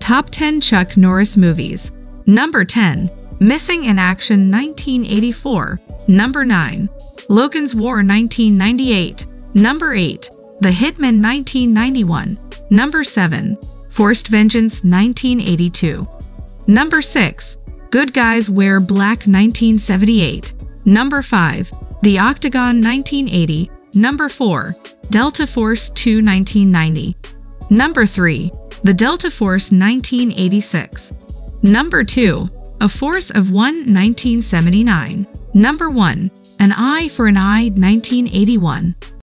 Top 10 Chuck Norris Movies. Number 10. Missing in Action 1984. Number 9. Logan's War 1998. Number 8. The Hitman 1991. Number 7. Forced Vengeance 1982. Number 6. Good Guys Wear Black 1978. Number 5. The Octagon 1980. Number 4. Delta Force 2 1990. Number 3. The Delta Force 1986. Number 2. A Force of One 1979. Number 1. An Eye for an Eye 1981.